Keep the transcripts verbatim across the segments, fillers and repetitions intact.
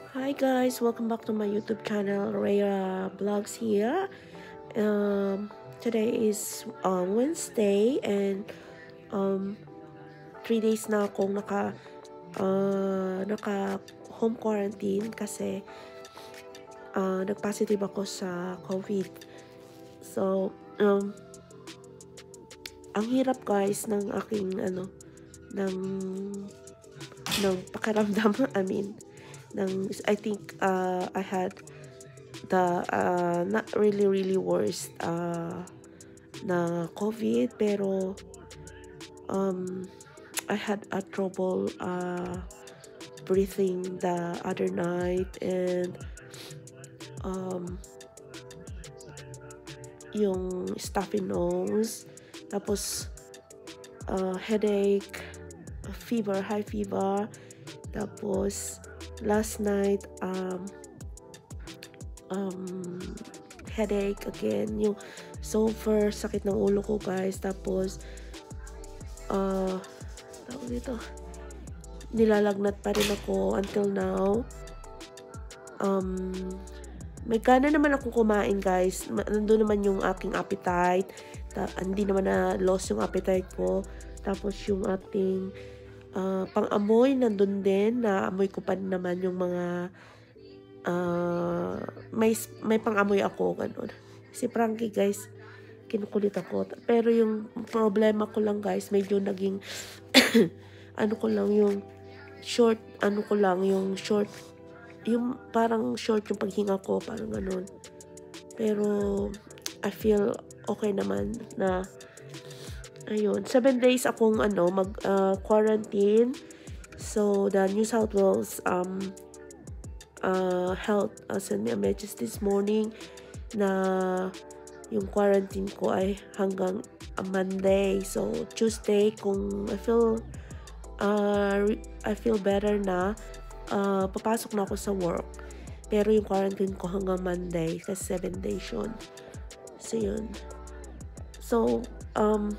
Hi guys, welcome back to my YouTube channel, Rhea Vlogs here. Um, today is uh, Wednesday and um, three days na akong naka, uh, naka home quarantine kasi uh, nag-positive ako sa COVID. So, um, ang hirap guys ng aking ano, ng, ng pakiramdam, I mean, ng, I think uh, I had the uh, not really really worst uh, na COVID, pero um, I had a trouble uh, breathing the other night, and um, yung stuffy nose, tapos uh, headache, fever, high fever, tapos last night um, um, headache again, yung super sakit ng ulo ko guys, tapos uh, tawag dito, nilalagnat pa rin ako until now. Um, may gana naman ako kumain guys, nandun naman yung aking appetite, ta hindi naman na lost yung appetite ko, tapos yung ating uh, pang-amoy nandun din, na-amoy ko pa naman yung mga uh, may, may pang-amoy ako, ganun. Si Frankie guys, kinukulit ako, pero yung problema ko lang guys, medyo naging ano ko lang yung short, ano ko lang yung short, yung parang short yung paghinga ko, parang ganun. Pero I feel okay naman na ayun, seven days akong ano mag uh, quarantine. So the New South Wales um uh, health uh, sent me a message this morning na yung quarantine ko ay hanggang uh, Monday. So Tuesday, kung I feel uh, I feel better na, uh, papasok na ako sa work. Pero yung quarantine ko hanggang Monday, kasi seven days yun. So yun. So um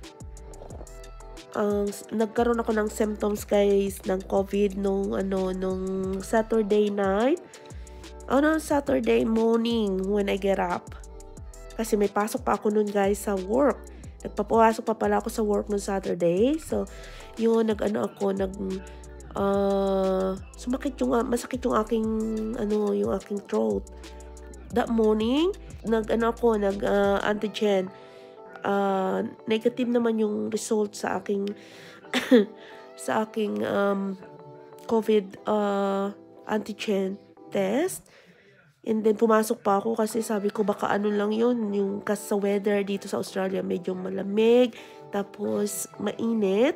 ang uh, nagkaroon ako ng symptoms guys ng COVID nung ano nung Saturday night. Ano, Saturday morning when I get up. Kasi may pasok pa ako nun guys sa work. Nagpapawasok pa pala ako sa work nung Saturday. So, yun, nag-ano ako, nag, uh, sumakit yung, masakit yung aking, ano, yung aking throat. That morning, nag-ano ako, nag-antigen. Uh, Uh, negative naman yung result sa aking sa aking um, COVID uh, antigen test. And then pumasok pa ako kasi sabi ko baka ano lang yun, yung kasi sa weather dito sa Australia medyo malamig, tapos mainit.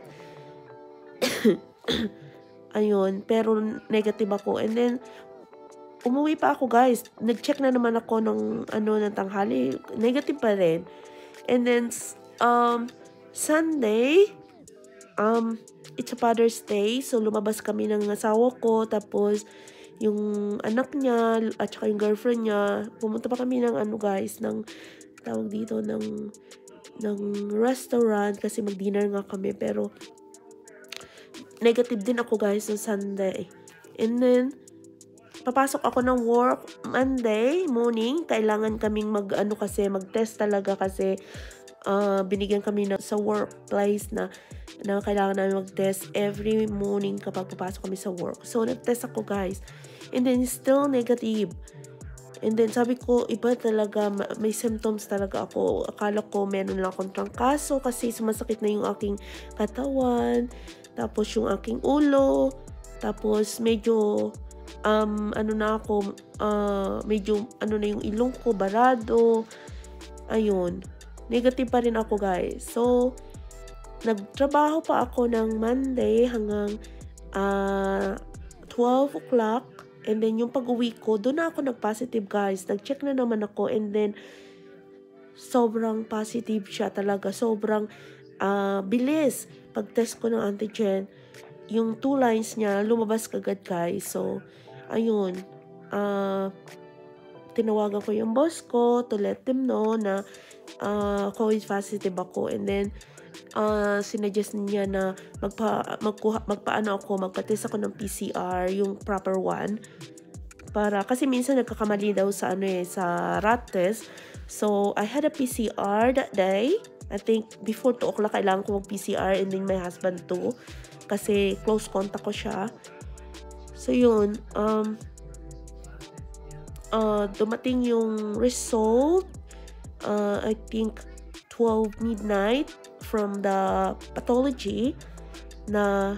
Ayun, pero negative ako. And then umuwi pa ako guys, nag-check na naman ako ng ano ng tanghali, negative pa rin. And then, um, Sunday, um, it's a Father's Day. So, lumabas kami ng asawa ko. Tapos, yung anak niya, at saka yung girlfriend niya, pumunta pa kami ng ano guys, ng, tawag dito, ng, ng restaurant. Kasi mag-dinner nga kami. Pero, negative din ako guys, no Sunday. And then, papasok ako ng work Monday morning. Kailangan kaming mag ano kasi mag-test talaga kasi uh, binigyan kami na sa workplace na na kailangan namin mag-test every morning kapag papasok kami sa work. So nag-test ako guys. And then still negative. And then sabi ko, iba talaga, may symptoms talaga ako. Akala ko meron lang akong trangkaso kasi sumasakit na yung aking katawan. Tapos yung aking ulo. Tapos medyo Um, ano na ako, uh, medyo, ano na yung ilong ko, barado. Ayun. Negative pa rin ako, guys. So, nagtrabaho pa ako ng Monday hanggang uh, twelve o'clock. And then, yung pag-uwi ko, doon na ako nag-positive, guys. Nag-check na naman ako. And then, sobrang positive siya talaga. Sobrang uh, bilis. Pag-test ko ng antigen, yung two lines niya, lumabas kagad guys. So, ayun. Uh, tinawagan ko yung boss ko to let them know na uh, COVID positive ako. And then, uh, sinuggest niya na magpa, magkuha, magpaano ako, magpa-test ako ng P C R, yung proper one. para, kasi minsan nagkakamali daw sa ano eh, sa rat test. So, I had a P C R that day. I think before two o'clock, kailangan ko mag-P C R and then my husband too. Kasi close contact ko siya. So, yun. Um, uh, dumating yung result. Uh, I think twelve midnight from the pathology na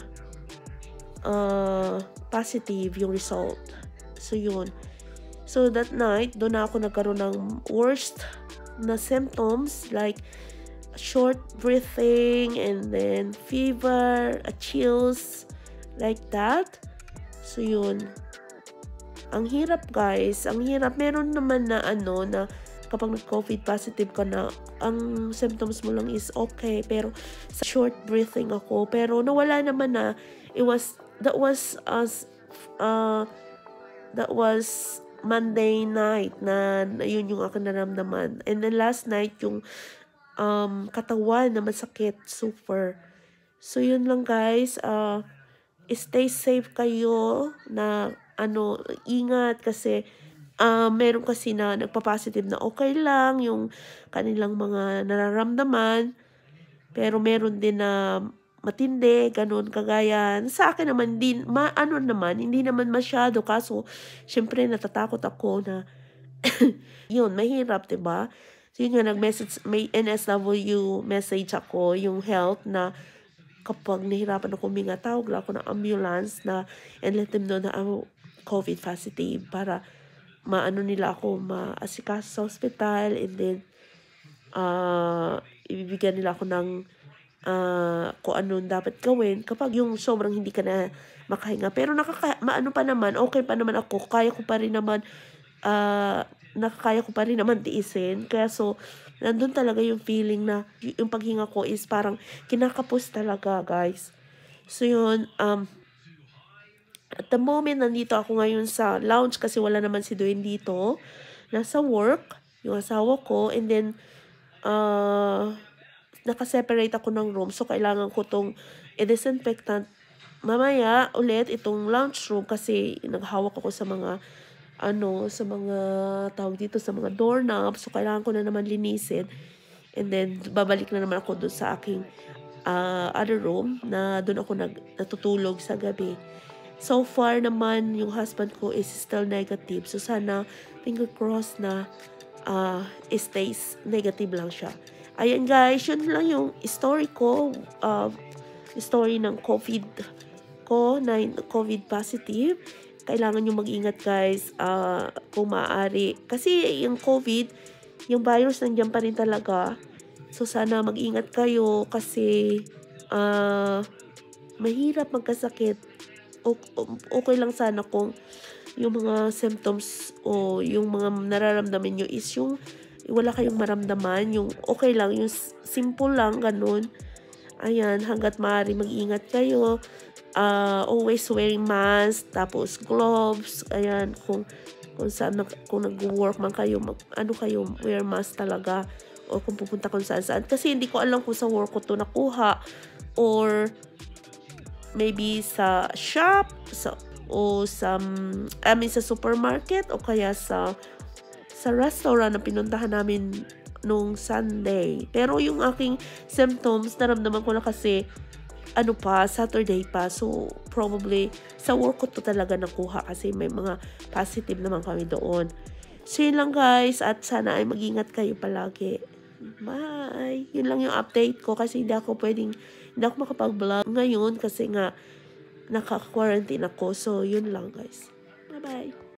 uh, positive yung result. So, yun. So, that night, doon na ako nagkaroon ng worst na symptoms like short breathing and then fever, a chills, like that. So, yun. Ang hirap, guys. Ang hirap. Meron naman na ano na kapag nag-COVID positive ka na, ang symptoms mo lang is okay. Pero, sa short breathing ako. Pero, nawala naman na. It was, that was, as, uh, that was Monday night na, na yun yung aking naramdaman. And then, last night, yung um, katawan na masakit. Super. So, yun lang, guys. Uh, stay safe kayo na, ano, ingat kasi, Uh, meron kasi na nagpa-positive na okay lang yung kanilang mga nararamdaman. Pero meron din na matindi, ganun, kagaya. Sa akin naman, din, ma, ano naman, hindi naman masyado. Kaso, syempre, natatakot ako na, yun, mahirap, diba? So, yun nga, nag-message, may N S W message ako, yung health na, kapag nahirapan ako huminga, tawag lang ako ng ambulance na, and let them know na ako COVID positive para maano nila ako maasikaso sa hospital, and then uh, ibibigyan nila ako ng uh, kung ano dapat gawin kapag yung sobrang hindi ka na makahinga. Pero nakaka maano pa naman, okay pa naman ako, kaya ko pa rin naman uh, nakakaya ko pa rin naman tiisin. Kaya so, nandun talaga yung feeling na yung paghinga ko is parang kinakapos talaga, guys. So yun, um at the moment, nandito ako ngayon sa lounge kasi wala naman si Dwayne dito. Nasa work, yung asawa ko, and then, uh, nakaseparate ako ng room. So, kailangan ko itong i-disinfectant. Mamaya, ulit, itong lounge room kasi naghawak ako sa mga, ano, sa mga, tawag dito, sa mga doorknobs. So, kailangan ko na naman linisin. And then, babalik na naman ako doon sa aking uh, other room na doon ako nag, natutulog sa gabi. So far naman, yung husband ko is still negative. So sana, finger crossed na uh, stays negative lang siya. Ayan guys, yun lang yung story ko. Uh, story ng COVID ko, na COVID positive. Kailangan nyo mag-ingat guys uh, kung maaari. Kasi yung COVID, yung virus nandiyan pa rin talaga. So sana mag-ingat kayo kasi uh, mahirap magkasakit. Okay lang sana kung yung mga symptoms o yung mga nararamdaman nyo is yung wala kayong maramdaman, yung okay lang, yung simple lang, ganun. Ayan, hanggat maaari mag-ingat kayo. Uh, always wearing mask, tapos gloves. Ayan, kung, kung saan, kung nag-work man kayo, mag, ano kayo, wear mask talaga. O kung pupunta kung saan saan. Kasi hindi ko alam kung sa work ko to nakuha. Or maybe sa shop, sa, o sa, I mean, sa supermarket, o kaya sa, sa restaurant na pinuntahan namin nung Sunday. Pero yung aking symptoms, naramdaman ko na kasi, ano pa, Saturday pa. So, probably, sa work ko to talaga nakuha kasi may mga positive naman kami doon. So, yun lang guys, at sana ay mag-ingat kayo palagi. Bye! Yun lang yung update ko kasi hindi ako pwedeng, hindi ako makapag-vlog ngayon kasi nga naka-quarantine ako. So, yun lang guys. Bye-bye!